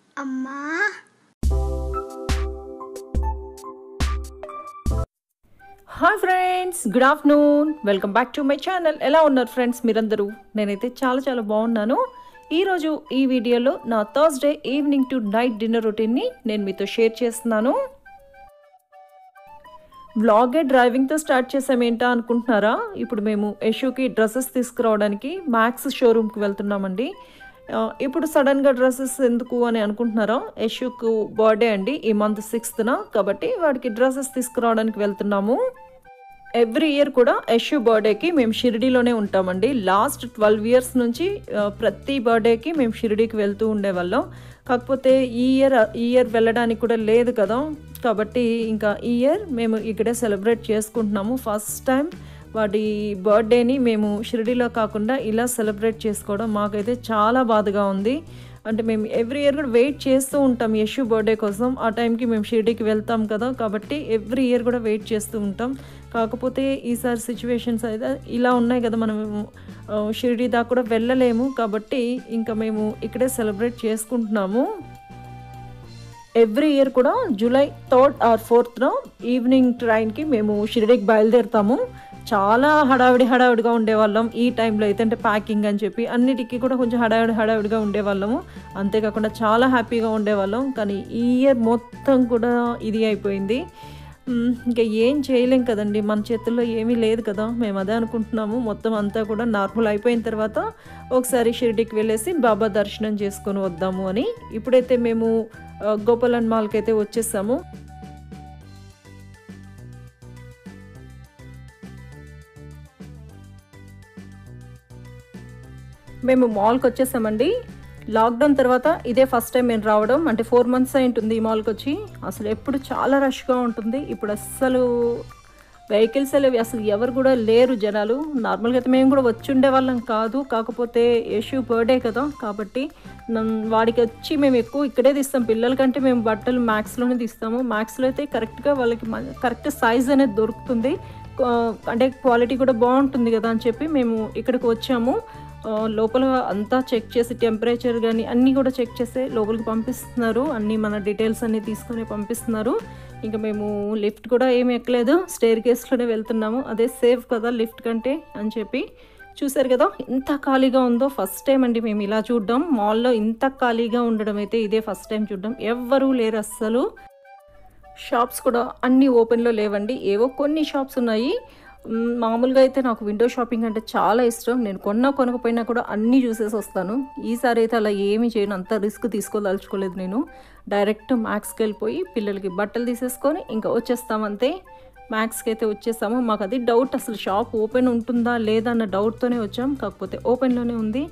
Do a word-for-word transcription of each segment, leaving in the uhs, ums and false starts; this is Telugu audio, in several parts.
అమ్మా hi friends, good afternoon. Welcome back to my channel. ఎలా ఉన్నారు ఫ్రెండ్స్ మీరందరూ? నేనైతే చాలా చాలా బాగున్నాను. ఈరోజు ఈ వీడియోలో నా Thursday evening to night dinner రొటీన్ని నేను మీతో షేర్ చేస్తున్నాను. వ్లాగే డ్రైవింగ్తో స్టార్ట్ చేసామేంటా అనుకుంటున్నారా? ఇప్పుడు మేము యశుకి డ్రెస్సెస్ తీసుకురావడానికి మ్యాక్స్ షోరూమ్కి వెళ్తున్నామండి. ఇప్పుడు సడన్గా డ్రెస్సెస్ ఎందుకు అని అనుకుంటున్నారా? యశుకు బర్త్డే అండి ఈ మంత్ సిక్స్త్న, కాబట్టి వాడికి డ్రెస్సెస్ తీసుకురావడానికి వెళ్తున్నాము. ఎవ్రీ ఇయర్ కూడా యశు బర్త్డేకి మేము షిరిడీలోనే ఉంటామండి. లాస్ట్ ట్వెల్వ్ ఇయర్స్ నుంచి ప్రతి బర్త్డేకి మేము షిరిడీకి వెళ్తూ ఉండేవాళ్ళం. కాకపోతే ఈ ఇయర్ ఈ ఇయర్ వెళ్ళడానికి కూడా లేదు కదా, కాబట్టి ఇంకా ఈ ఇయర్ మేము ఇక్కడే సెలబ్రేట్ చేసుకుంటున్నాము. ఫస్ట్ టైం వాడి బర్త్డేని మేము షిరిడీలో కాకుండా ఇలా సెలబ్రేట్ చేసుకోవడం మాకైతే చాలా బాధగా ఉంది. అంటే మేము ఎవ్రీ ఇయర్ కూడా వెయిట్ చేస్తూ ఉంటాం యశు బర్త్డే కోసం. ఆ టైంకి మేము షిరిడీకి వెళ్తాం కదా, కాబట్టి ఎవ్రీ ఇయర్ కూడా వెయిట్ చేస్తూ ఉంటాం. కాకపోతే ఈసారి సిచ్యువేషన్స్ అయితే ఇలా ఉన్నాయి కదా, మనం షిరిడీ దాకా కూడా వెళ్ళలేము. కాబట్టి ఇంకా మేము ఇక్కడే సెలబ్రేట్ చేసుకుంటున్నాము. ఎవ్రీ ఇయర్ కూడా జూలై థర్డ్ ఆర్ ఫోర్త్న ఈవినింగ్ ట్రైన్కి మేము షిరిడీకి బయలుదేరుతాము. చాలా హడావిడి హడావిడిగా ఉండేవాళ్ళం ఈ టైంలో అయితే. అంటే ప్యాకింగ్ అని చెప్పి అన్నిటికీ కూడా కొంచెం హడావిడి హడావిడిగా ఉండేవాళ్ళము. అంతేకాకుండా చాలా హ్యాపీగా ఉండేవాళ్ళం. కానీ ఈ ఇయర్ మొత్తం కూడా ఇది అయిపోయింది. ఇంకా ఏం చేయలేం కదండి, మన చేతుల్లో ఏమీ లేదు కదా. మేము అదే అనుకుంటున్నాము. మొత్తం అంతా కూడా నార్మల్ అయిపోయిన తర్వాత ఒకసారి షిరిడీకి వెళ్ళేసి బాబా దర్శనం చేసుకొని వద్దాము అని. ఇప్పుడైతే మేము గోపాలన్ మాల్కి అయితే వచ్చేసాము. మేము మాల్కి వచ్చేసామండి. లాక్డౌన్ తర్వాత ఇదే ఫస్ట్ టైం మేము రావడం. అంటే ఫోర్ మంత్స్ అయి ఉంటుంది ఈ మాల్కి వచ్చి. అసలు ఎప్పుడు చాలా రష్గా ఉంటుంది. ఇప్పుడు అస్సలు వెహికల్స్ అసలు ఎవరు కూడా లేరు జనాలు. నార్మల్గా అయితే మేము కూడా వచ్చి ఉండే వాళ్ళం కాదు. కాకపోతే యశు బర్త్డే కదా, కాబట్టి వాడికి వచ్చి మేము ఎక్కువ ఇక్కడే తీస్తాం. పిల్లలకంటే మేము బట్టలు మ్యాక్స్లోనే తీస్తాము. మ్యాక్స్లో అయితే కరెక్ట్గా వాళ్ళకి కరెక్ట్ సైజ్ అనేది దొరుకుతుంది. అంటే క్వాలిటీ కూడా బాగుంటుంది కదా అని చెప్పి మేము ఇక్కడికి వచ్చాము. లోపల అంతా చెక్ చేసి టెంపరేచర్ కానీ అన్నీ కూడా చెక్ చేసి లోపలికి పంపిస్తున్నారు. అన్నీ మన డీటెయిల్స్ అన్నీ తీసుకొని పంపిస్తున్నారు. ఇంకా మేము లిఫ్ట్ కూడా ఏమి ఎక్కలేదు, స్టేర్ కేస్లోనే వెళ్తున్నాము. అదే సేఫ్ కదా లిఫ్ట్ కంటే అని చెప్పి. చూసారు కదా ఎంత ఖాళీగా ఉందో. ఫస్ట్ టైం అండి మేము ఇలా చూడడం. మాల్లో ఇంత ఖాళీగా ఉండడం అయితే ఇదే ఫస్ట్ టైం చూడడం. ఎవ్వరూ లేరు అస్సలు. షాప్స్ కూడా అన్నీ ఓపెన్లో లేవండి. ఏవో కొన్ని షాప్స్ ఉన్నాయి. మామూలుగా అయితే నాకు విండో షాపింగ్ అంటే చాలా ఇష్టం. నేను కొన్నా కొనకపోయినా కూడా అన్నీ చూసేసి వస్తాను. ఈసారి అయితే అలా ఏమీ చేయను, అంత రిస్క్ తీసుకోదలుచుకోలేదు. నేను డైరెక్ట్ మ్యాక్స్కి వెళ్ళిపోయి పిల్లలకి బట్టలు తీసేసుకొని ఇంకా వచ్చేస్తామంతే. మ్యాక్స్కి అయితే వచ్చేసాము. మాకు అది డౌట్, అసలు షాప్ ఓపెన్ ఉంటుందా లేదా అన్న డౌట్తోనే వచ్చాం. కాకపోతే ఓపెన్లోనే ఉంది.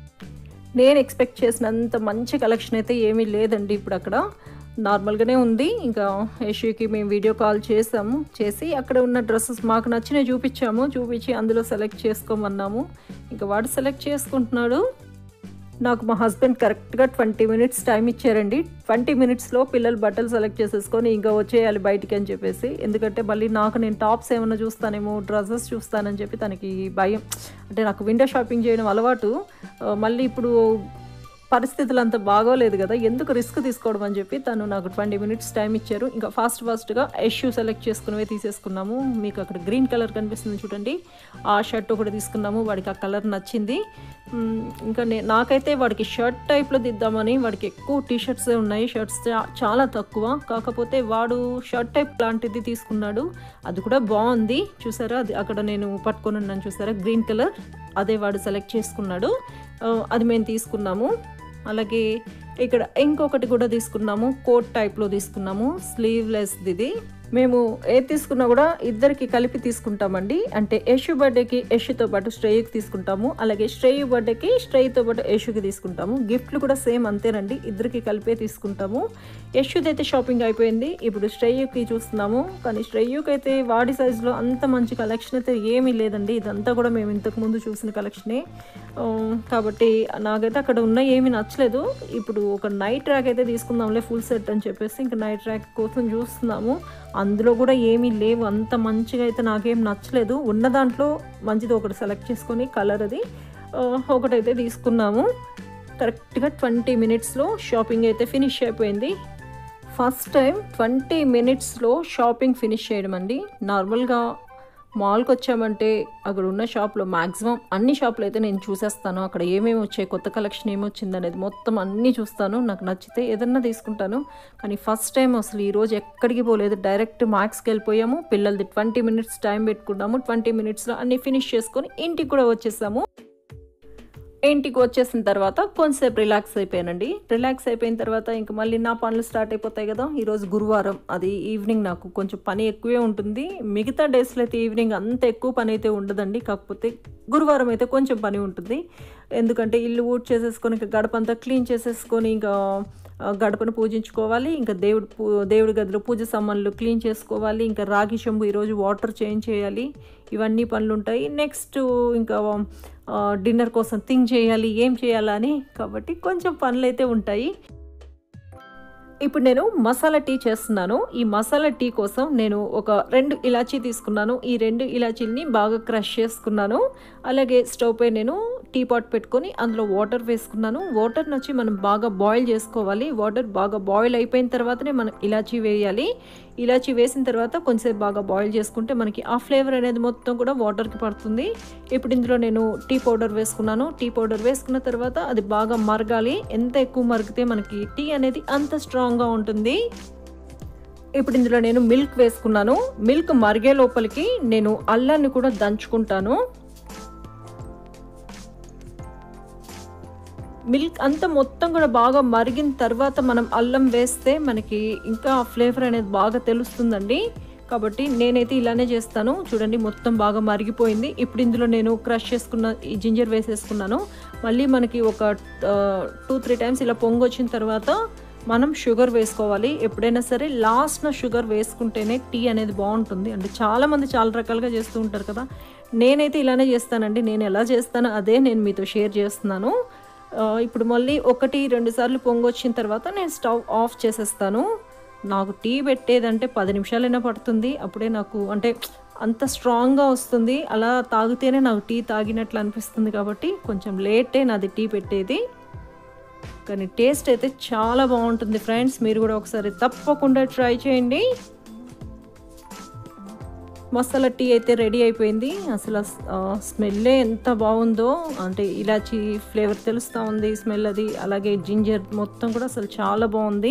నేను ఎక్స్పెక్ట్ చేసినంత మంచి కలెక్షన్ అయితే ఏమీ లేదండి ఇప్పుడు అక్కడ. నార్మల్గానే ఉంది. ఇంకా యశుకి మేము వీడియో కాల్ చేసాము. చేసి అక్కడ ఉన్న డ్రెస్సెస్ మాకు నచ్చినవి చూపించాము. చూపించి అందులో సెలెక్ట్ చేసుకోమన్నాము. ఇంకా వాడు సెలెక్ట్ చేసుకుంటున్నాడు. నాకు మా హస్బెండ్ కరెక్ట్గా ట్వంటీ మినిట్స్ టైం ఇచ్చారండి. ట్వంటీ మినిట్స్లో పిల్లలు బట్టలు సెలెక్ట్ చేసేసుకొని ఇంకా వచ్చేయాలి బయటికి అని చెప్పేసి. ఎందుకంటే మళ్ళీ నాకు నేను టాప్స్ ఏమైనా చూస్తానేమో, డ్రెస్సెస్ చూస్తానని చెప్పి తనకి భయం. అంటే నాకు విండో షాపింగ్ చేయడం అలవాటు. మళ్ళీ ఇప్పుడు పరిస్థితులు అంత బాగోలేదు కదా, ఎందుకు రిస్క్ తీసుకోవడం అని చెప్పి తను నాకు ట్వంటీ మినిట్స్ టైం ఇచ్చారు. ఇంకా ఫాస్ట్ ఫాస్ట్గా యశు సెలెక్ట్ చేసుకునేవే తీసేసుకున్నాము. మీకు అక్కడ గ్రీన్ కలర్ కనిపిస్తుంది చూడండి, ఆ షర్ట్ ఒకటి తీసుకున్నాము. వాడికి ఆ కలర్ నచ్చింది. ఇంకా నే నాకైతే వాడికి షర్ట్ టైప్లో దిద్దామని, వాడికి ఎక్కువ టీ షర్ట్సే ఉన్నాయి, షర్ట్స్ చాలా తక్కువ. కాకపోతే వాడు షర్ట్ టైప్ లాంటిది తీసుకున్నాడు. అది కూడా బాగుంది. చూసారా, అది అక్కడ నేను పట్టుకొని ఉన్నాను చూసారా, గ్రీన్ కలర్, అదే వాడు సెలెక్ట్ చేసుకున్నాడు. అది మేము తీసుకున్నాము. అలాగే ఇక్కడ ఇంకొకటి కూడా తీసుకున్నాము, కోట్ టైప్లో తీసుకున్నాము, స్లీవ్లెస్ది. ఇది మేము ఏది తీసుకున్నా కూడా ఇద్దరికి కలిపి తీసుకుంటామండి. అంటే యశు బర్త్డేకి యశుతో పాటు శ్రేయుకి తీసుకుంటాము. అలాగే శ్రేయు బర్త్డేకి శ్రేయుతో పాటు యశుకి తీసుకుంటాము. గిఫ్ట్లు కూడా సేమ్ అంతేనండి, ఇద్దరికి కలిపే తీసుకుంటాము. యశుది అయితే షాపింగ్ అయిపోయింది. ఇప్పుడు శ్రేయుకి చూస్తున్నాము. కానీ శ్రేయుకి అయితే వాడి సైజులో అంత మంచి కలెక్షన్ అయితే ఏమీ లేదండి. ఇదంతా కూడా మేము ఇంతకుముందు చూసిన కలెక్షనే. కాబట్టి నాకైతే అక్కడ ఉన్న ఏమీ నచ్చలేదు. ఇప్పుడు ఒక నైట్ ర్యాక్ అయితే తీసుకుందాంలే ఫుల్ సెట్ అని చెప్పేసి ఇంకా నైట్ ర్యాక్ కోసం చూస్తున్నాము. అందులో కూడా ఏమీ లేవు, అంత మంచిగా అయితే నాకేం నచ్చలేదు. ఉన్న దాంట్లో మంచిది ఒకటి సెలెక్ట్ చేసుకొని కలర్ అది ఒకటైతే తీసుకున్నాము. కరెక్ట్గా ట్వంటీ మినిట్స్లో షాపింగ్ అయితే ఫినిష్ అయిపోయింది. ఫస్ట్ టైం ట్వంటీ మినిట్స్లో షాపింగ్ ఫినిష్ చేయడం అండి. నార్మల్గా మాల్కి వచ్చామంటే అక్కడ ఉన్న షాప్లో మ్యాక్సిమం అన్ని షాపులు అయితే నేను చూసేస్తాను. అక్కడ ఏమేమి వచ్చాయి, కొత్త కలెక్షన్ ఏమి వచ్చింది అనేది మొత్తం అన్నీ చూస్తాను. నాకు నచ్చితే ఏదన్నా తీసుకుంటాను. కానీ ఫస్ట్ టైం అసలు ఈరోజు ఎక్కడికి పోలేదు, డైరెక్ట్ మ్యాక్స్కి వెళ్ళిపోయాము. పిల్లలది ట్వంటీ మినిట్స్ టైం పెట్టుకున్నాము. ట్వంటీ మినిట్స్లో అన్నీ ఫినిష్ చేసుకొని ఇంటికి కూడా వచ్చేసాము. ఇంటికి వచ్చేసిన తర్వాత కొంచెంసేపు రిలాక్స్ అయిపోయానండి. రిలాక్స్ అయిపోయిన తర్వాత ఇంక మళ్ళీ నా పనులు స్టార్ట్ అయిపోతాయి కదా. ఈరోజు గురువారం, అది ఈవినింగ్ నాకు కొంచెం పని ఎక్కువే ఉంటుంది. మిగతా డేస్లో అయితే ఈవినింగ్ అంత ఎక్కువ పని అయితే ఉండదండి. కాకపోతే గురువారం అయితే కొంచెం పని ఉంటుంది. ఎందుకంటే ఇల్లు ఊడ్ చేసేసుకొని ఇంకా గడప అంతా క్లీన్ చేసేసుకొని ఇంకా గడపను పూజించుకోవాలి. ఇంకా దేవుడు పూ దేవుడి గదిలో పూజ సామాన్లు క్లీన్ చేసుకోవాలి. ఇంకా రాగి చెంబు ఈరోజు వాటర్ చేంజ్ చేయాలి. ఇవన్నీ పనులు ఉంటాయి. నెక్స్ట్ ఇంకా డిన్నర్ కోసం థింక్ చేయాలి, ఏం చేయాలని. కాబట్టి కొంచెం పనులు అయితే ఉంటాయి. ఇప్పుడు నేను మసాలా టీ చేస్తున్నాను. ఈ మసాలా టీ కోసం నేను ఒక రెండు ఇలాచీ తీసుకున్నాను. ఈ రెండు ఇలాచీలని బాగా క్రష్ చేసుకున్నాను. అలాగే స్టవ్ పై నేను టీ పాట్ పెట్టుకొని అందులో వాటర్ వేసుకున్నాను. వాటర్ వచ్చి మనం బాగా బాయిల్ చేసుకోవాలి. వాటర్ బాగా బాయిల్ అయిపోయిన తర్వాతనే మనం ఇలాచీ వేయాలి. ఇలాచీ వేసిన తర్వాత కొంచెంసేపు బాగా బాయిల్ చేసుకుంటే మనకి ఆ ఫ్లేవర్ అనేది మొత్తం కూడా వాటర్కి పడుతుంది. ఇప్పుడు ఇందులో నేను టీ పౌడర్ వేసుకున్నాను. టీ పౌడర్ వేసుకున్న తర్వాత అది బాగా మరగాలి. ఎంత ఎక్కువ మరిగితే మనకి టీ అనేది అంత స్ట్రాంగ్గా ఉంటుంది. ఇప్పుడు ఇందులో నేను మిల్క్ వేసుకున్నాను. మిల్క్ మరిగే లోపలికి నేను అల్లాన్ని కూడా దంచుకుంటాను. మిల్క్ అంతా మొత్తం కూడా బాగా మరిగిన తర్వాత మనం అల్లం వేస్తే మనకి ఇంకా ఆ ఫ్లేవర్ అనేది బాగా తెలుస్తుందండి. కాబట్టి నేనైతే ఇలానే చేస్తాను. చూడండి మొత్తం బాగా మరిగిపోయింది. ఇప్పుడు ఇందులో నేను క్రష్ చేసుకున్న ఈ జింజర్ వేసేసుకున్నాను. మళ్ళీ మనకి ఒక టూ త్రీ టైమ్స్ ఇలా పొంగు వచ్చిన తర్వాత మనం షుగర్ వేసుకోవాలి. ఎప్పుడైనా సరే లాస్ట్న షుగర్ వేసుకుంటేనే టీ అనేది బాగుంటుంది. అంటే చాలామంది చాలా రకాలుగా చేస్తూ ఉంటారు కదా. నేనైతే ఇలానే చేస్తానండి. నేను ఎలా చేస్తానో అదే నేను మీతో షేర్ చేస్తున్నాను. ఇప్పుడు మళ్ళీ ఒకటి రెండు సార్లు పొంగు వచ్చిన తర్వాత నేను స్టవ్ ఆఫ్ చేసేస్తాను. నాకు టీ పెట్టేదంటే పది నిమిషాలైనా పడుతుంది. అప్పుడే నాకు అంటే అంత స్ట్రాంగ్గా వస్తుంది. అలా తాగితేనే నాకు టీ తాగినట్లు అనిపిస్తుంది. కాబట్టి కొంచెం లేటే నాది టీ పెట్టేది. కానీ టేస్ట్ అయితే చాలా బాగుంటుంది ఫ్రెండ్స్. మీరు కూడా ఒకసారి తప్పకుండా ట్రై చేయండి. మసాలా టీ అయితే రెడీ అయిపోయింది. అసలు స్మెల్లే ఎంత బాగుందో, అంటే ఇలాచీ ఫ్లేవర్ తెలుస్తూ ఉంది స్మెల్ అది. అలాగే జింజర్ మొత్తం కూడా అసలు చాలా బాగుంది.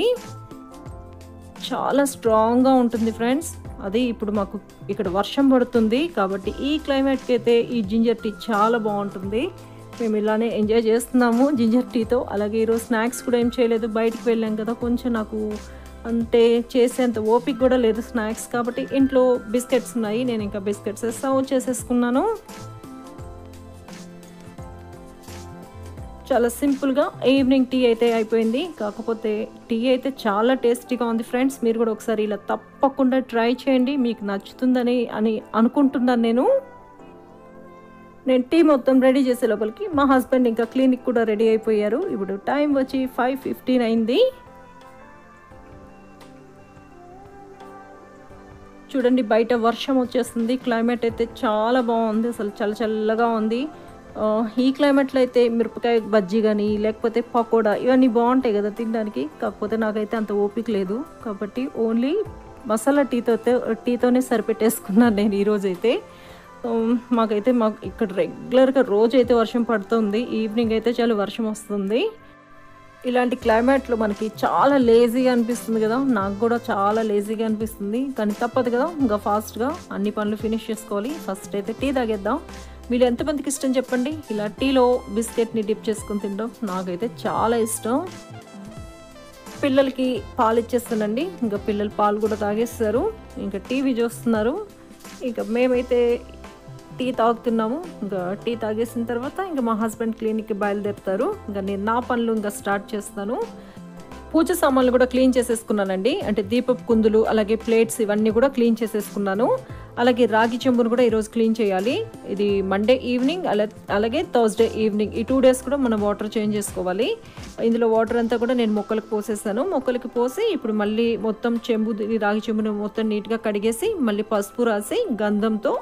చాలా స్ట్రాంగ్గా ఉంటుంది ఫ్రెండ్స్. అది ఇప్పుడు మాకు ఇక్కడ వర్షం పడుతుంది కాబట్టి ఈ క్లైమేట్కి అయితే ఈ జింజర్ టీ చాలా బాగుంటుంది. మేము ఇలానే ఎంజాయ్ చేస్తున్నాము జింజర్ టీతో. అలాగే ఈరోజు స్నాక్స్ కూడా ఏం చేయలేదు, బయటికి వెళ్ళాం కదా. కొంచెం నాకు అంటే చేసేంత ఓపిక కూడా లేదు స్నాక్స్. కాబట్టి ఇంట్లో బిస్కెట్స్ ఉన్నాయి. నేను ఇంకా బిస్కెట్స్ సర్వ్ చేసేసుకున్నాను. చాలా సింపుల్గా ఈవినింగ్ టీ అయితే అయిపోయింది. కాకపోతే టీ అయితే చాలా టేస్టీగా ఉంది ఫ్రెండ్స్. మీరు కూడా ఒకసారి ఇలా తప్పకుండా ట్రై చేయండి. మీకు నచ్చుతుందని అని అనుకుంటున్నాను నేను. నేను టీ మొత్తం రెడీ చేసే లోపలికి మా హస్బెండ్ ఇంకా క్లినిక్ కూడా రెడీ అయిపోయారు. ఇప్పుడు టైం వచ్చి ఫైవ్ ఫిఫ్టీన్ అయింది. చూడండి బయట వర్షం వచ్చేస్తుంది. క్లైమేట్ అయితే చాలా బాగుంది. అసలు చల్ల చల్లగా ఉంది. ఈ క్లైమేట్లో అయితే మిరపకాయ బజ్జీ కానీ లేకపోతే పకోడా ఇవన్నీ బాగుంటాయి కదా తినడానికి. కాకపోతే నాకైతే అంత ఓపిక లేదు. కాబట్టి ఓన్లీ మసాలా టీతో టీతోనే సరిపెట్టేసుకున్నాను నేను ఈరోజైతే. మాకైతే మాకు ఇక్కడ రెగ్యులర్గా రోజైతే వర్షం పడుతుంది. ఈవినింగ్ అయితే చాలా వర్షం వస్తుంది. ఇలాంటి క్లైమేట్లో మనకి చాలా లేజీగా అనిపిస్తుంది కదా. నాకు కూడా చాలా లేజీగా అనిపిస్తుంది. కానీ తప్పదు కదా, ఇంకా ఫాస్ట్గా అన్ని పనులు ఫినిష్ చేసుకోవాలి. ఫస్ట్ అయితే టీ తాగేద్దాం. మీరు ఎంతమందికి ఇష్టం చెప్పండి ఇలా టీలో బిస్కెట్ని డిప్ చేసుకుని తినడం? నాకైతే చాలా ఇష్టం. పిల్లలకి పాలు ఇచ్చేస్తానండి. ఇంకా పిల్లలు పాలు కూడా తాగేస్తారు. ఇంకా టీవీ చూస్తున్నారు. ఇంకా మేమైతే టీ తాగుతున్నాము. ఇంకా టీ తాగేసిన తర్వాత ఇంకా మా హస్బెండ్ క్లినిక్కి బయలుదేరుతారు. ఇంకా నేను నా పనులు ఇంకా స్టార్ట్ చేస్తాను. పూజ సామాన్లు కూడా క్లీన్ చేసేసుకున్నానండి. అంటే దీపపు కుందులు అలాగే ప్లేట్స్ ఇవన్నీ కూడా క్లీన్ చేసేసుకున్నాను. అలాగే రాగి చెంబును కూడా ఈరోజు క్లీన్ చేయాలి. ఇది మండే ఈవినింగ్ అలా అలాగే థర్స్డే ఈవినింగ్ ఈ టూ డేస్ కూడా మనం వాటర్ చేంజ్ చేసుకోవాలి. ఇందులో వాటర్ అంతా కూడా నేను మొక్కలకు పోసేసాను. మొక్కలకి పోసి ఇప్పుడు మళ్ళీ మొత్తం చెంబు రాగి చెంబును మొత్తం నీట్గా కడిగేసి మళ్ళీ పసుపు రాసి గంధంతో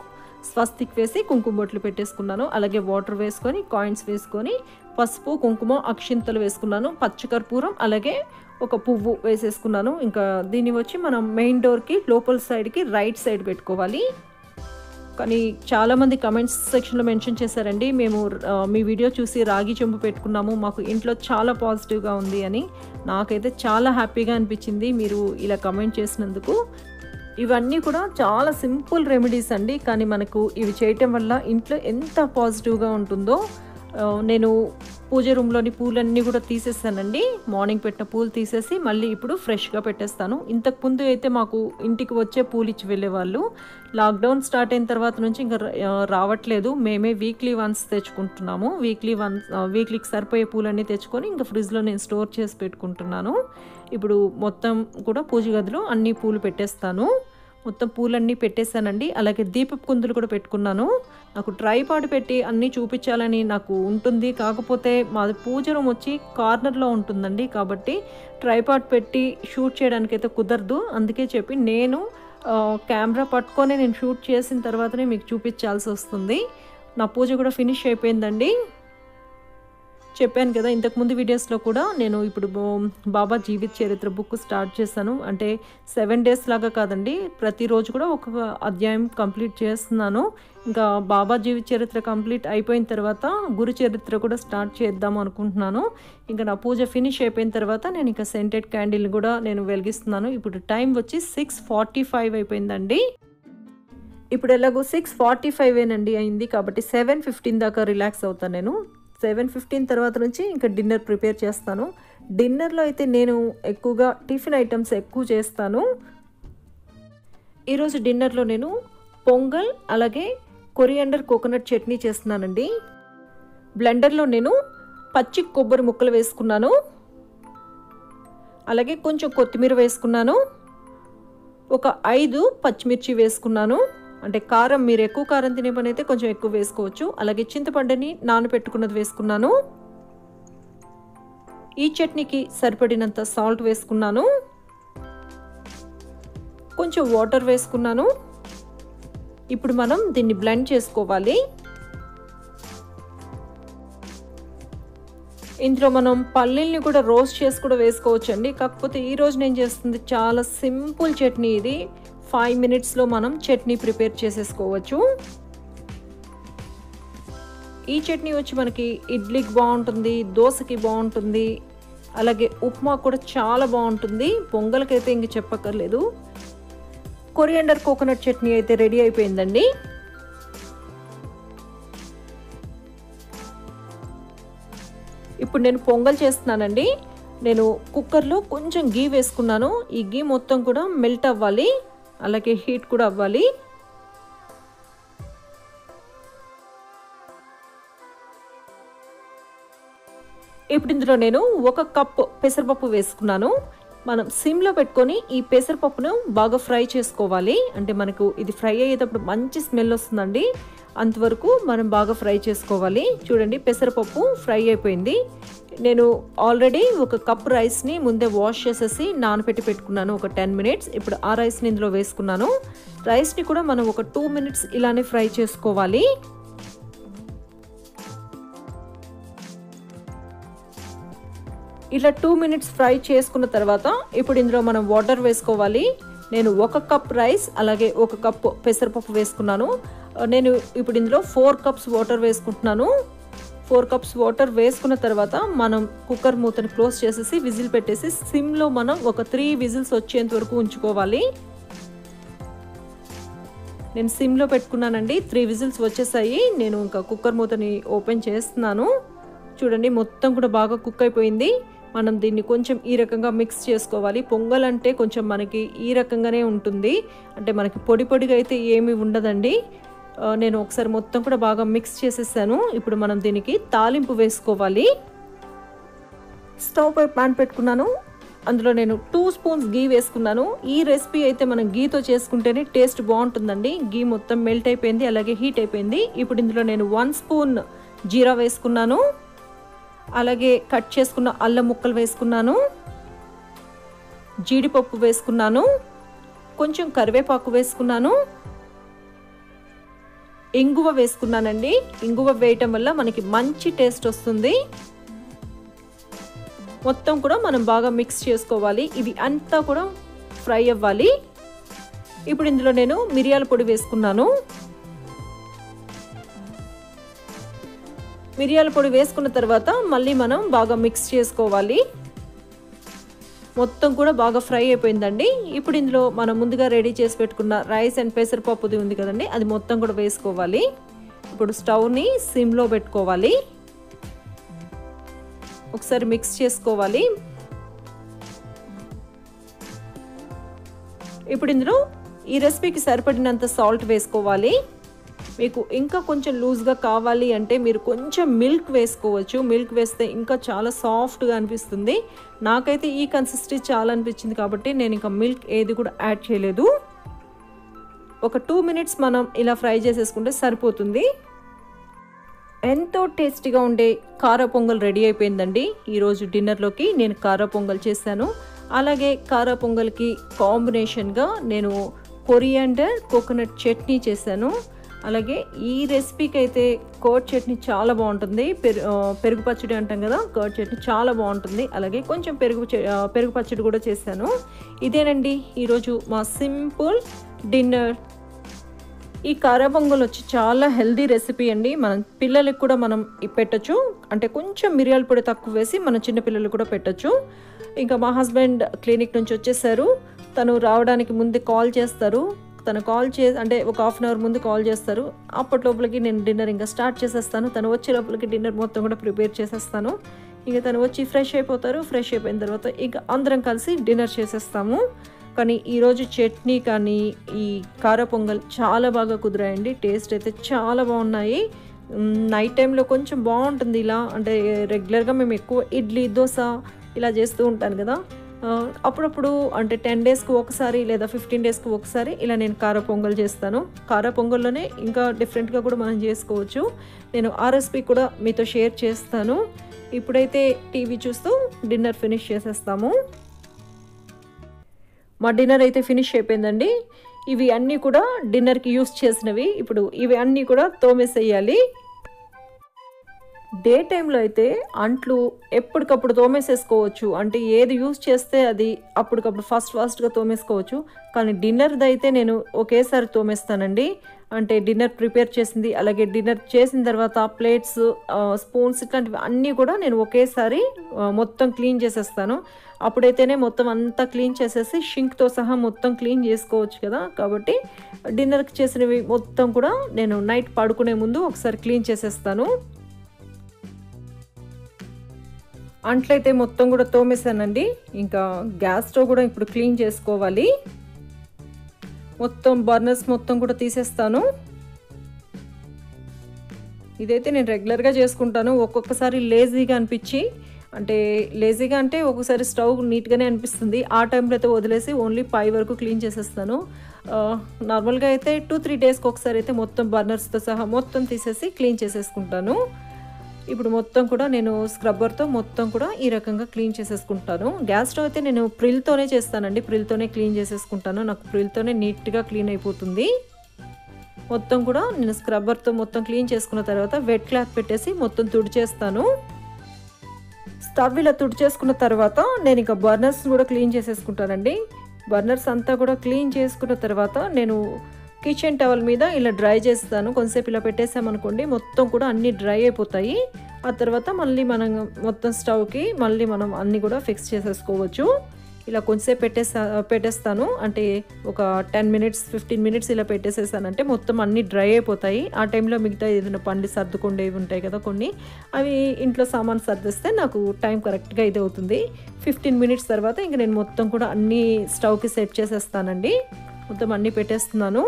స్వస్తిక్ వేసి కుంకుమ బొట్లు పెట్టేసుకున్నాను. అలాగే వాటర్ వేసుకొని కాయిన్స్ వేసుకొని పసుపు కుంకుమ అక్షింతలు వేసుకున్నాను. పచ్చకర్పూరం అలాగే ఒక పువ్వు వేసేసుకున్నాను. ఇంకా దీన్ని వచ్చి మనం మెయిన్ డోర్కి లోపల సైడ్కి రైట్ సైడ్ పెట్టుకోవాలి. కానీ చాలామంది కమెంట్స్ సెక్షన్లో మెన్షన్ చేశారండి, మేము మీ వీడియో చూసి రాగి చెంబు పెట్టుకున్నాము, మాకు ఇంట్లో చాలా పాజిటివ్గా ఉంది అని. నాకైతే చాలా హ్యాపీగా అనిపించింది మీరు ఇలా కమెంట్ చేసినందుకు. ఇవన్నీ కూడా చాలా సింపుల్ రెమెడీస్ అండి, కానీ మనకు ఇవి చేయటం వల్ల ఇంట్లో ఎంత పాజిటివ్గా ఉంటుందో. నేను పూజ రూమ్లోని పూలన్నీ కూడా తీసేస్తానండి. మార్నింగ్ పెట్టిన పూలు తీసేసి మళ్ళీ ఇప్పుడు ఫ్రెష్గా పెట్టేస్తాను. ఇంతకుముందు అయితే మాకు ఇంటికి వచ్చే పూలు ఇచ్చి వెళ్ళేవాళ్ళు. లాక్డౌన్ స్టార్ట్ అయిన తర్వాత నుంచి ఇంకా రావట్లేదు. మేమే వీక్లీ వన్స్ తెచ్చుకుంటున్నాము. వీక్లీ వన్స్ వీక్లీకి సరిపోయే పూలన్నీ తెచ్చుకొని ఇంకా ఫ్రిడ్జ్లో నేను స్టోర్ చేసి పెట్టుకుంటున్నాను. ఇప్పుడు మొత్తం కూడా పూజ గదిలో అన్ని పూలు పెట్టేస్తాను. మొత్తం పూలన్నీ పెట్టేశానండి. అలాగే దీపపు కుందులు కూడా పెట్టుకున్నాను. నాకు ట్రైపాడ్ పెట్టి అన్నీ చూపించాలని నాకు ఉంటుంది, కాకపోతే మాది పూజ రూమ్ వచ్చి కార్నర్లో ఉంటుందండి, కాబట్టి ట్రైపాడ్ పెట్టి షూట్ చేయడానికి అయితే కుదరదు. అందుకే చెప్పి నేను కెమెరా పట్టుకొని నేను షూట్ చేసిన తర్వాతనే మీకు చూపించాల్సి వస్తుంది. నా పూజ కూడా ఫినిష్ అయిపోయిందండి. చెప్పాను కదా ఇంతకుముందు వీడియోస్లో కూడా, నేను ఇప్పుడు బాబా జీవిత చరిత్ర బుక్ స్టార్ట్ చేశాను. అంటే సెవెన్ డేస్ లాగా కాదండి, ప్రతిరోజు కూడా ఒక్కొక్క అధ్యాయం కంప్లీట్ చేస్తున్నాను. ఇంకా బాబా జీవిత చరిత్ర కంప్లీట్ అయిపోయిన తర్వాత గురు చరిత్ర కూడా స్టార్ట్ చేద్దాం అనుకుంటున్నాను. ఇంకా నా పూజ ఫినిష్ అయిపోయిన తర్వాత నేను ఇంకా సెంటెడ్ క్యాండిల్ కూడా నేను వెలిగిస్తున్నాను. ఇప్పుడు టైం వచ్చి సిక్స్ ఫార్టీ ఫైవ్ అయిపోయిందండి. ఇప్పుడు ఎలాగో సిక్స్ ఫార్టీ ఫైవ్ ఏనండి అయింది, కాబట్టి సెవెన్ ఫిఫ్టీన్ దాకా రిలాక్స్ అవుతాను నేను. సెవెన్ ఫిఫ్టీన్ తర్వాత నుంచి ఇంకా డిన్నర్ ప్రిపేర్ చేస్తాను. డిన్నర్లో అయితే నేను ఎక్కువగా టిఫిన్ ఐటమ్స్ ఎక్కువ చేస్తాను. ఈరోజు డిన్నర్లో నేను పొంగల్ అలాగే కొరియాండర్ కోకోనట్ చట్నీ చేస్తున్నానండి. బ్లెండర్లో నేను పచ్చి కొబ్బరి ముక్కలు వేసుకున్నాను, అలాగే కొంచెం కొత్తిమీర వేసుకున్నాను, ఒక ఐదు పచ్చిమిర్చి వేసుకున్నాను. అంటే కారం మీరు ఎక్కువ కారం తినే పని అయితే కొంచెం ఎక్కువ వేసుకోవచ్చు. అలాగే చింతపండుని నానబెట్టుకున్నది వేసుకున్నాను. ఈ చట్నీకి సరిపడినంత సాల్ట్ వేసుకున్నాను, కొంచెం వాటర్ వేసుకున్నాను. ఇప్పుడు మనం దీన్ని బ్లెండ్ చేసుకోవాలి. ఇందులో మనం పల్లీల్ని కూడా రోస్ట్ చేసి కూడా వేసుకోవచ్చండి. కాకపోతే ఈరోజు నేను చేస్తుంది చాలా సింపుల్ చట్నీ. ఇది ఫైవ్ మినిట్స్లో మనం చట్నీ ప్రిపేర్ చేసేసుకోవచ్చు. ఈ చట్నీ వచ్చి మనకి ఇడ్లీకి బాగుంటుంది, దోశకి బాగుంటుంది, అలాగే ఉప్మా కూడా చాలా బాగుంటుంది. పొంగల్కైతే ఇంక చెప్పక్కర్లేదు. కొరియాండర్ కోకోనట్ చట్నీ అయితే రెడీ అయిపోయిందండి. ఇప్పుడు నేను పొంగల్ చేస్తున్నానండి. నేను కుక్కర్లో కొంచెం గీ వేసుకున్నాను. ఈ గీ మొత్తం కూడా మెల్ట్ అవ్వాలి, అలాగే హీట్ కూడా అవ్వాలి. ఇప్పుడు ఇందులో నేను ఒక కప్పు పెసరపప్పు వేసుకున్నాను. మనం సిమ్లో పెట్టుకొని ఈ పెసరపప్పును బాగా ఫ్రై చేసుకోవాలి. అంటే మనకు ఇది ఫ్రై అయ్యేటప్పుడు మంచి స్మెల్ వస్తుందండి, అంతవరకు మనం బాగా ఫ్రై చేసుకోవాలి. చూడండి పెసరపప్పు ఫ్రై అయిపోయింది. నేను ఆల్రెడీ ఒక కప్ రైస్ని ముందే వాష్ చేసేసి నానబెట్టి పెట్టుకున్నాను ఒక టెన్ మినిట్స్. ఇప్పుడు ఆ రైస్ని ఇందులో వేసుకున్నాను. రైస్ని కూడా మనం ఒక టూ మినిట్స్ ఇలానే ఫ్రై చేసుకోవాలి. ఇలా టూ మినిట్స్ ఫ్రై చేసుకున్న తర్వాత ఇప్పుడు ఇందులో మనం వాటర్ వేసుకోవాలి. నేను ఒక కప్ రైస్ అలాగే ఒక కప్ పెసరపప్పు వేసుకున్నాను. నేను ఇప్పుడు ఇందులో ఫోర్ కప్స్ వాటర్ వేసుకుంటున్నాను. ఫోర్ కప్స్ వాటర్ వేసుకున్న తర్వాత మనం కుక్కర్ మూతని క్లోజ్ చేసేసి విజిల్ పెట్టేసి సిమ్లో మనం ఒక త్రీ విజిల్స్ వచ్చేంత వరకు ఉంచుకోవాలి. నేను సిమ్లో పెట్టుకున్నానండి, త్రీ విజిల్స్ వచ్చేసాయి. నేను ఇంకా కుక్కర్ మూతని ఓపెన్ చేస్తున్నాను. చూడండి మొత్తం కూడా బాగా కుక్ అయిపోయింది. మనం దీన్ని కొంచెం ఈ రకంగా మిక్స్ చేసుకోవాలి. పొంగల్ అంటే కొంచెం మనకి ఈ రకంగానే ఉంటుంది, అంటే మనకి పొడి పొడిగా అయితే ఏమీ ఉండదండి. నేను ఒకసారి మొత్తం కూడా బాగా మిక్స్ చేసేసాను. ఇప్పుడు మనం దీనికి తాలింపు వేసుకోవాలి. స్టవ్ పై పాన్ పెట్టుకున్నాను. అందులో నేను టూ స్పూన్స్ గీ వేసుకున్నాను. ఈ రెసిపీ అయితే మనం గీతో చేసుకుంటేనే టేస్ట్ బాగుంటుందండి. గీ మొత్తం మెల్ట్ అయిపోయింది, అలాగే హీట్ అయిపోయింది. ఇప్పుడు ఇందులో నేను వన్ స్పూన్ జీరా వేసుకున్నాను, అలాగే కట్ చేసుకున్న అల్లం ముక్కలు వేసుకున్నాను, జీడిపప్పు వేసుకున్నాను, కొంచెం కరివేపాకు వేసుకున్నాను, ఇంగువ వేసుకున్నానండి. ఇంగువ వేయటం వల్ల మనకి మంచి టేస్ట్ వస్తుంది. మొత్తం కూడా మనం బాగా మిక్స్ చేసుకోవాలి. ఇవి అంతా కూడా ఫ్రై అవ్వాలి. ఇప్పుడు ఇందులో నేను మిరియాల పొడి వేసుకున్నాను. మిరియాల పొడి వేసుకున్న తర్వాత మళ్ళీ మనం బాగా మిక్స్ చేసుకోవాలి. మొత్తం కూడా బాగా ఫ్రై అయిపోయిందండి. ఇప్పుడు ఇందులో మనం ముందుగా రెడీ చేసి పెట్టుకున్న రైస్ అండ్ పెసరపప్పుది ఉంది కదండి, అది మొత్తం కూడా వేసుకోవాలి. ఇప్పుడు స్టవ్ని సిమ్లో పెట్టుకోవాలి. ఒకసారి మిక్స్ చేసుకోవాలి. ఇప్పుడు ఇందులో ఈ రెసిపీకి సరిపడినంత సాల్ట్ వేసుకోవాలి. మీకు ఇంకా కొంచెం లూజ్గా కావాలి అంటే మీరు కొంచెం మిల్క్ వేసుకోవచ్చు. మిల్క్ వేస్తే ఇంకా చాలా సాఫ్ట్గా అనిపిస్తుంది. నాకైతే ఈ కన్సిస్టెన్సీ చాలా అనిపించింది కాబట్టి నేను ఇంకా మిల్క్ ఏది కూడా యాడ్ చేయలేదు. ఒక టూ మినిట్స్ మనం ఇలా ఫ్రై చేసేసుకుంటే సరిపోతుంది. ఎంతో టేస్టీగా ఉండే కార పొంగల్ రెడీ అయిపోయిందండి. ఈరోజు డిన్నర్లోకి నేను కార పొంగల్ చేశాను. అలాగే కార పొంగల్కి కాంబినేషన్గా నేను కొరియాండర్ కోకోనట్ చట్నీ చేశాను. అలాగే ఈ రెసిపీకి అయితే కర్డ్ చట్నీ చాలా బాగుంటుంది. పెరుగు పెరుగు పచ్చడి అంటాం కదా, కర్డ్ చట్నీ చాలా బాగుంటుంది. అలాగే కొంచెం పెరుగు పెరుగు పచ్చడి కూడా చేశాను. ఇదేనండి ఈరోజు మా సింపుల్ డిన్నర్. ఈ కార పొంగల్ వచ్చి చాలా హెల్దీ రెసిపీ అండి. మనం పిల్లలకి కూడా మనం పెట్టచ్చు. అంటే కొంచెం మిరియాల పొడి తక్కువ వేసి మన చిన్నపిల్లలకు కూడా పెట్టచ్చు. ఇంకా మా హస్బెండ్ క్లినిక్ నుంచి వచ్చేసారు. తను రావడానికి ముందు కాల్ చేస్తారు. తను కాల్ చే అంటే ఒక హాఫ్ అన్ అవర్ ముందు కాల్ చేస్తారు. అప్పటి లోపలికి నేను డిన్నర్ ఇంకా స్టార్ట్ చేసేస్తాను. తను వచ్చే లోపలికి డిన్నర్ మొత్తం కూడా ప్రిపేర్ చేసేస్తాను. ఇంకా తను వచ్చి ఫ్రెష్ అయిపోతారు. ఫ్రెష్ అయిపోయిన తర్వాత ఇంకా అందరం కలిసి డిన్నర్ చేసేస్తాము. కానీ ఈరోజు చట్నీ కానీ ఈ కార పొంగల్ చాలా బాగా కుదిరాయండి. టేస్ట్ అయితే చాలా బాగున్నాయి. నైట్ టైంలో కొంచెం బాగుంటుంది ఇలా. అంటే రెగ్యులర్గా మేము ఎక్కువ ఇడ్లీ దోశ ఇలా చేస్తూ ఉంటాను కదా, అప్పుడప్పుడు అంటే టెన్ డేస్కి ఒకసారి లేదా ఫిఫ్టీన్ డేస్కి ఒకసారి ఇలా నేను కార పొంగల్ చేస్తాను. కార పొంగల్లోనే ఇంకా డిఫరెంట్గా కూడా మనం చేసుకోవచ్చు. నేను ఆ రెసిపీ కూడా మీతో షేర్ చేస్తాను. ఇప్పుడైతే టీవీ చూస్తూ డిన్నర్ ఫినిష్ చేసేస్తాము. మా డిన్నర్ అయితే ఫినిష్ అయిపోయిందండి. ఇవి అన్నీ కూడా డిన్నర్కి యూస్ చేసినవి. ఇప్పుడు ఇవి అన్నీ కూడా తోమేసేయాలి. డే టైంలో అయితే అంట్లు ఎప్పటికప్పుడు తోమేసేసుకోవచ్చు. అంటే ఏది యూస్ చేస్తే అది అప్పటికప్పుడు ఫస్ట్ ఫాస్ట్గా తోమేసుకోవచ్చు. కానీ డిన్నర్ది అయితే నేను ఒకేసారి తోమేస్తానండి. అంటే డిన్నర్ ప్రిపేర్ చేసింది, అలాగే డిన్నర్ చేసిన తర్వాత ప్లేట్స్, స్పూన్స్ ఇట్లాంటివి అన్నీ కూడా నేను ఒకేసారి మొత్తం క్లీన్ చేసేస్తాను. అప్పుడైతేనే మొత్తం అంతా క్లీన్ చేసేసి షింక్తో సహా మొత్తం క్లీన్ చేసుకోవచ్చు కదా. కాబట్టి డిన్నర్కి చేసినవి మొత్తం కూడా నేను నైట్ పడుకునే ముందు ఒకసారి క్లీన్ చేసేస్తాను. అంట్లయితే మొత్తం కూడా తోమేసానండి. ఇంకా గ్యాస్ స్టవ్ కూడా ఇప్పుడు క్లీన్ చేసుకోవాలి. మొత్తం బర్నర్స్ మొత్తం కూడా తీసేస్తాను. ఇదైతే నేను రెగ్యులర్గా చేసుకుంటాను. ఒక్కొక్కసారి లేజీగా అనిపించి, అంటే లేజీగా అంటే ఒక్కొక్కసారి స్టవ్ నీట్గానే అనిపిస్తుంది. ఆ టైంలో అయితే వదిలేసి ఓన్లీ పై వరకు క్లీన్ చేసేస్తాను. నార్మల్గా అయితే టూ త్రీ డేస్కి ఒకసారి అయితే మొత్తం బర్నర్స్తో సహా మొత్తం తీసేసి క్లీన్ చేసేసుకుంటాను. ఇప్పుడు మొత్తం కూడా నేను స్క్రబ్బర్తో మొత్తం కూడా ఈ రకంగా క్లీన్ చేసేసుకుంటాను. గ్యాస్ స్టవ్ అయితే నేను ప్రిల్తోనే చేస్తానండి. ప్రిల్తోనే క్లీన్ చేసేసుకుంటాను. నాకు ప్రిల్తోనే నీట్గా క్లీన్ అయిపోతుంది. మొత్తం కూడా నేను స్క్రబ్బర్తో మొత్తం క్లీన్ చేసుకున్న తర్వాత వెట్ క్లాత్ పెట్టేసి మొత్తం తుడిచేస్తాను. స్టవ్ ఇలా తుడిచేసుకున్న తర్వాత నేను ఇంకా బర్నర్స్ కూడా క్లీన్ చేసేసుకుంటానండి. బర్నర్స్ అంతా కూడా క్లీన్ చేసుకున్న తర్వాత నేను కిచెన్ టవల్ మీద ఇలా డ్రై చేస్తాను. కొంతసేపు ఇలా పెట్టేసామనుకోండి మొత్తం కూడా అన్నీ డ్రై అయిపోతాయి. ఆ తర్వాత మళ్ళీ మనం మొత్తం స్టవ్కి మళ్ళీ మనం అన్నీ కూడా ఫిక్స్ చేసేసుకోవచ్చు. ఇలా కొంచెంసేపు పెట్టేసా పెట్టేస్తాను అంటే ఒక టెన్ మినిట్స్ ఫిఫ్టీన్ మినిట్స్ ఇలా పెట్టేసేసానంటే మొత్తం అన్నీ డ్రై అయిపోతాయి. ఆ టైంలో మిగతా ఏదైనా పండి సర్దుకుండేవి ఉంటాయి కదా కొన్ని, అవి ఇంట్లో సామాన్ సర్దిస్తే నాకు టైం కరెక్ట్గా ఇది అవుతుంది. ఫిఫ్టీన్ మినిట్స్ తర్వాత ఇంక నేను మొత్తం కూడా అన్నీ స్టవ్కి సెట్ చేసేస్తానండి. మొత్తం అన్నీ పెట్టేస్తున్నాను.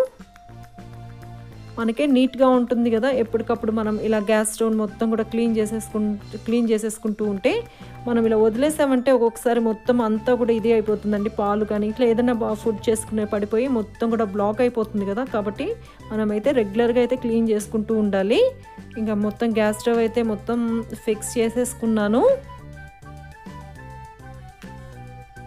మనకే నీట్గా ఉంటుంది కదా. ఎప్పటికప్పుడు మనం ఇలా గ్యాస్ స్టవ్ మొత్తం కూడా క్లీన్ చేసేసుకుంటూ క్లీన్ చేసేసుకుంటూ ఉంటే, మనం ఇలా వదిలేసామంటే ఒక్కొక్కసారి మొత్తం అంతా కూడా ఇది అయిపోతుందండి. పాలు కానీ ఇట్లా ఏదైనా ఫుడ్ చేసుకునే పడిపోయి మొత్తం కూడా బ్లాక్ అయిపోతుంది కదా. కాబట్టి మనమైతే రెగ్యులర్గా అయితే క్లీన్ చేసుకుంటూ ఉండాలి. ఇంకా మొత్తం గ్యాస్ స్టవ్ అయితే మొత్తం ఫిక్స్ చేసేసుకున్నాను.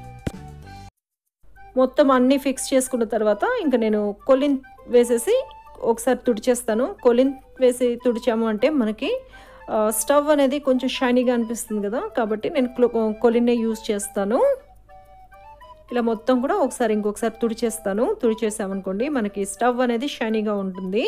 మొత్తం అన్నీ ఫిక్స్ చేసుకున్న తర్వాత ఇంకా నేను కొలిన్ వేసేసి ఒకసారి తుడిచేస్తాను. కొలిన్ వేసి తుడిచాము అంటే మనకి స్టవ్ అనేది కొంచెం షైనీగా అనిపిస్తుంది కదా, కాబట్టి నేను కొలిన్నే యూజ్ చేస్తాను. ఇలా మొత్తం కూడా ఒకసారి ఇంకొకసారి తుడిచేస్తాను. తుడిచేసామనుకోండి మనకి స్టవ్ అనేది షైనీగా ఉంటుంది.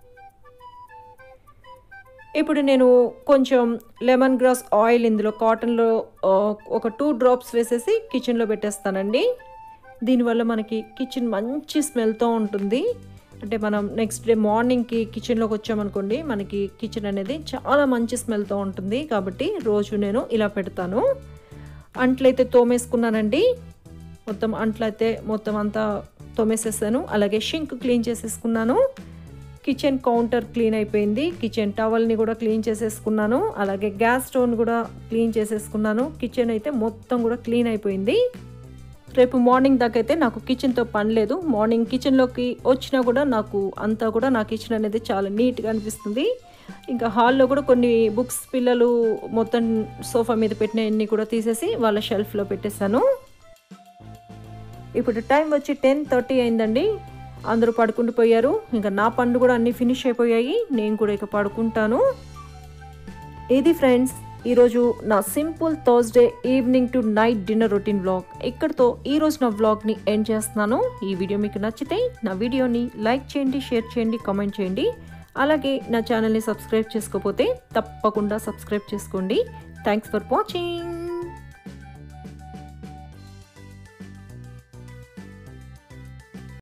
ఇప్పుడు నేను కొంచెం లెమన్ గ్రాస్ ఆయిల్ ఇందులో కాటన్లో ఒక టూ డ్రాప్స్ వేసేసి కిచెన్లో పెట్టేస్తానండి. దీనివల్ల మనకి కిచెన్ మంచి స్మెల్తో ఉంటుంది. అంటే మనం నెక్స్ట్ డే మార్నింగ్కి కిచెన్లోకి వచ్చామనుకోండి మనకి కిచెన్ అనేది చాలా మంచి స్మెల్తో ఉంటుంది. కాబట్టి రోజు నేను ఇలా పెడతాను. అంట్లయితే తోమేసుకున్నానండి. మొత్తం అంట్లయితే మొత్తం అంతా తోమేసేసాను. అలాగే షింక్ క్లీన్ చేసేసుకున్నాను. కిచెన్ కౌంటర్ క్లీన్ అయిపోయింది. కిచెన్ టవల్ని కూడా క్లీన్ చేసేసుకున్నాను. అలాగే గ్యాస్ స్టవ్ని కూడా క్లీన్ చేసేసుకున్నాను. కిచెన్ అయితే మొత్తం కూడా క్లీన్ అయిపోయింది. రేపు మార్నింగ్ దాకా అయితే నాకు కిచెన్తో పని లేదు. మార్నింగ్ కిచెన్లోకి వచ్చినా కూడా నాకు అంతా కూడా నా కిచెన్ అనేది చాలా నీట్గా అనిపిస్తుంది. ఇంకా హాల్లో కూడా కొన్ని బుక్స్ పిల్లలు మొత్తం సోఫా మీద పెట్టినవన్నీ కూడా తీసేసి వాళ్ళ షెల్ఫ్లో పెట్టేశాను. ఇప్పుడు టైం వచ్చి టెన్ థర్టీ అయిందండి. అందరూ పడుకుంటూ పోయారు. ఇంకా నా పనులు కూడా అన్నీ ఫినిష్ అయిపోయాయి. నేను కూడా ఇక పడుకుంటాను. ఇది ఫ్రెండ్స్ ఈరోజు నా simple Thursday evening to night dinner routine vlog. ఇక్కడితో ఈరోజు నా వ్లాగ్ని ఎండ్ చేస్తున్నాను. ఈ వీడియో మీకు నచ్చితే నా వీడియోని లైక్ చేయండి, షేర్ చేయండి, కామెంట్ చేయండి. అలాగే నా ఛానల్ని సబ్స్క్రైబ్ చేసుకోకపోతే తప్పకుండా సబ్స్క్రైబ్ చేసుకోండి. Thanks for watching.